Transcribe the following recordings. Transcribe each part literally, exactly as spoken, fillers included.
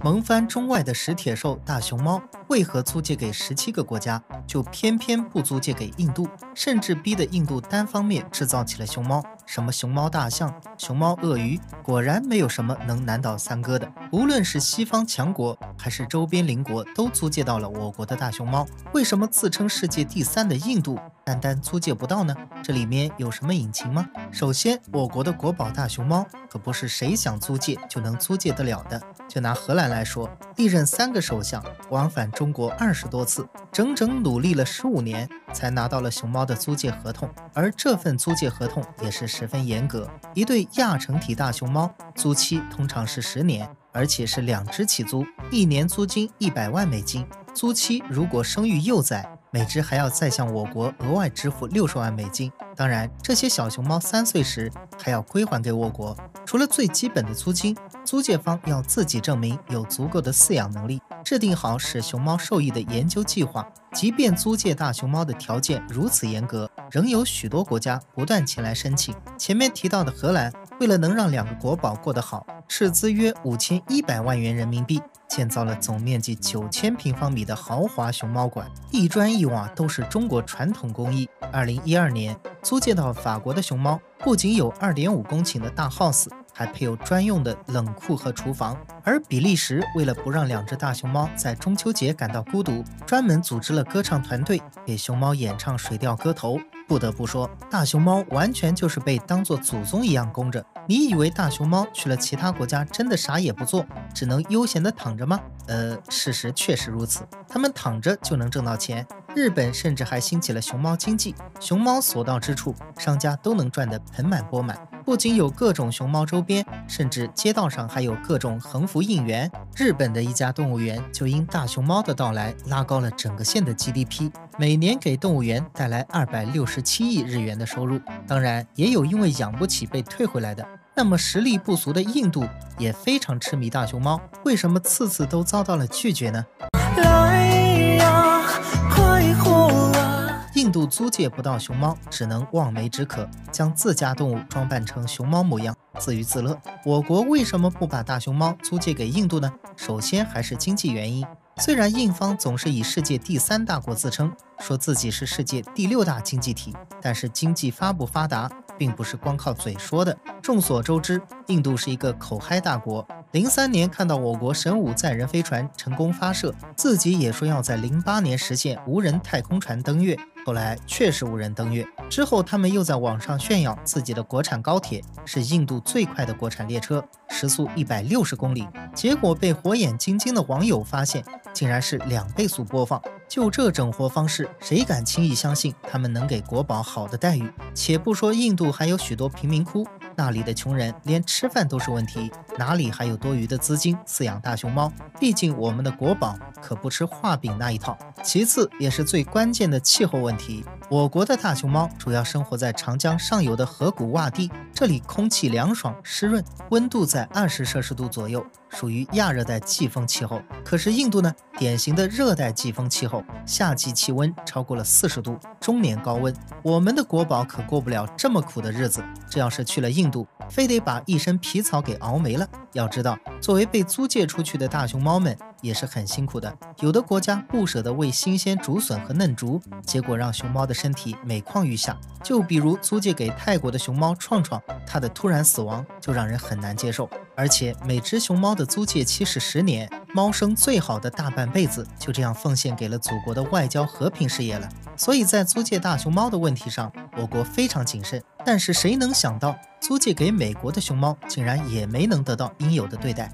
萌翻中外的食铁兽大熊猫为何租借给十七个国家，就偏偏不租借给印度，甚至逼得印度单方面制造起了熊猫？什么熊猫大象、熊猫鳄鱼，果然没有什么能难倒三哥的。无论是西方强国还是周边邻国，都租借到了我国的大熊猫。为什么自称世界第三的印度单单租借不到呢？这里面有什么隐情吗？首先，我国的国宝大熊猫可不是谁想租借就能租借得了的。就拿荷兰来说，历任三个首相往返中国二十多次，整整努力了十五年，才拿到了熊猫的租借合同。而这份租借合同也是十分严格，一对亚成体大熊猫租期通常是十年，而且是两只起租，一年租金一百万美金。租期如果生育幼崽，每只还要再向我国额外支付六十万美金。当然，这些小熊猫三岁时还要归还给我国。除了最基本的租金，租借方要自己证明有足够的饲养能力，制定好使熊猫受益的研究计划。即便租借大熊猫的条件如此严格，仍有许多国家不断前来申请。前面提到的荷兰，为了能让两个国宝过得好，斥资约五千一百万元人民币，建造了总面积九千平方米的豪华熊猫馆，一砖一瓦都是中国传统工艺。二零一二年租借到法国的熊猫，不仅有二点五公顷的大 house， 还配有专用的冷库和厨房。而比利时为了不让两只大熊猫在中秋节感到孤独，专门组织了歌唱团队给熊猫演唱水调歌头。不得不说，大熊猫完全就是被当作祖宗一样供着。你以为大熊猫去了其他国家真的啥也不做，只能悠闲的躺着吗？呃，事实确实如此，他们躺着就能挣到钱。日本甚至还兴起了熊猫经济，熊猫所到之处，商家都能赚得盆满钵满。不仅有各种熊猫周边，甚至街道上还有各种横幅应援。日本的一家动物园就因大熊猫的到来，拉高了整个县的 G D P， 每年给动物园带来二百六十七亿日元的收入。当然，也有因为养不起被退回来的。那么实力不俗的印度也非常痴迷大熊猫，为什么次次都遭到了拒绝呢？印度租借不到熊猫，只能望梅止渴，将自家动物装扮成熊猫模样，自娱自乐。我国为什么不把大熊猫租借给印度呢？首先还是经济原因。虽然印方总是以世界第三大国自称，说自己是世界第六大经济体，但是经济发不发达并不是光靠嘴说的。众所周知，印度是一个口嗨大国。零三年看到我国神五载人飞船成功发射，自己也说要在零八年实现无人太空船登月，后来确实无人登月。之后他们又在网上炫耀自己的国产高铁是印度最快的国产列车，时速一百六十公里，结果被火眼金睛的网友发现，竟然是两倍速播放。就这整活方式，谁敢轻易相信他们能给国宝好的待遇？且不说印度还有许多贫民窟，那里的穷人连吃饭都是问题，哪里还有多余的资金饲养大熊猫？毕竟我们的国宝可不吃画饼那一套。其次也是最关键的气候问题，我国的大熊猫主要生活在长江上游的河谷洼地，这里空气凉爽湿润，温度在二十摄氏度左右，属于亚热带季风气候。可是印度呢，典型的热带季风气候，夏季气温超过了四十度，终年高温。我们的国宝可过不了这么苦的日子，这要是去了印度，非得把一身皮草给熬没了。要知道，作为被租借出去的大熊猫们也是很辛苦的，有的国家不舍得喂新鲜竹笋和嫩竹，结果让熊猫的身体每况愈下。就比如租借给泰国的熊猫创创，它的突然死亡就让人很难接受。而且每只熊猫的租借期是十年，猫生最好的大半辈子就这样奉献给了祖国的外交和平事业了。所以在租借大熊猫的问题上，我国非常谨慎。但是谁能想到，租借给美国的熊猫竟然也没能得到应有的对待。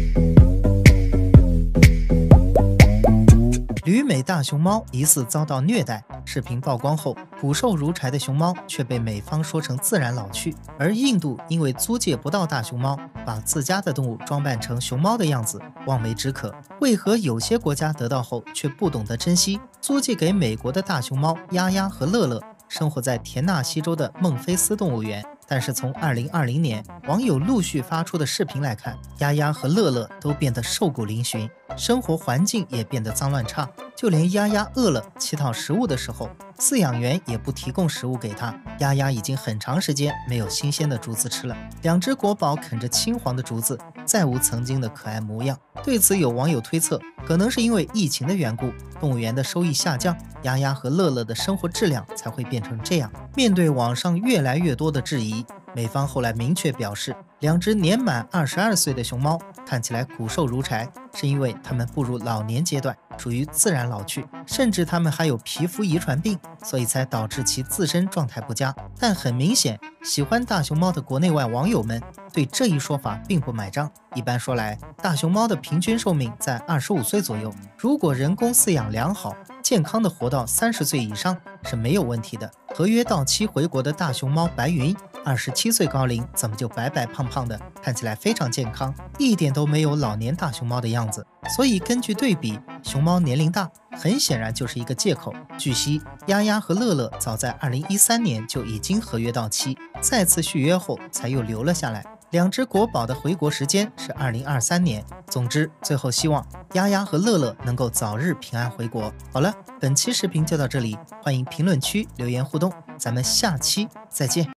旅美大熊猫疑似遭到虐待，视频曝光后，骨瘦如柴的熊猫却被美方说成自然老去，而印度因为租借不到大熊猫，把自家的动物装扮成熊猫的样子，望梅止渴。为何有些国家得到后却不懂得珍惜？租借给美国的大熊猫丫丫和乐乐生活在田纳西州的孟菲斯动物园，但是从二零二零年网友陆续发出的视频来看，丫丫和乐乐都变得瘦骨嶙峋，生活环境也变得脏乱差，就连丫丫饿了乞讨食物的时候， 饲养员也不提供食物给它。丫丫已经很长时间没有新鲜的竹子吃了，两只国宝啃着青黄的竹子，再无曾经的可爱模样。对此，有网友推测，可能是因为疫情的缘故，动物园的收益下降，丫丫和乐乐的生活质量才会变成这样。面对网上越来越多的质疑，美方后来明确表示，两只年满二十二岁的熊猫看起来骨瘦如柴，是因为它们步入老年阶段，处于自然老去，甚至它们还有皮肤遗传病，所以才导致其自身状态不佳。但很明显，喜欢大熊猫的国内外网友们对这一说法并不买账。一般说来，大熊猫的平均寿命在二十五岁左右，如果人工饲养良好，健康的活到三十岁以上是没有问题的。合约到期回国的大熊猫白云，二十七岁高龄，怎么就白白胖胖的，看起来非常健康，一点都没有老年大熊猫的样子。所以根据对比，熊猫年龄大很显然就是一个借口。据悉，丫丫和乐乐早在二零一三年就已经合约到期，再次续约后才又留了下来。两只国宝的回国时间是二零二三年。总之，最后希望丫丫和乐乐能够早日平安回国。好了，本期视频就到这里，欢迎评论区留言互动，咱们下期再见。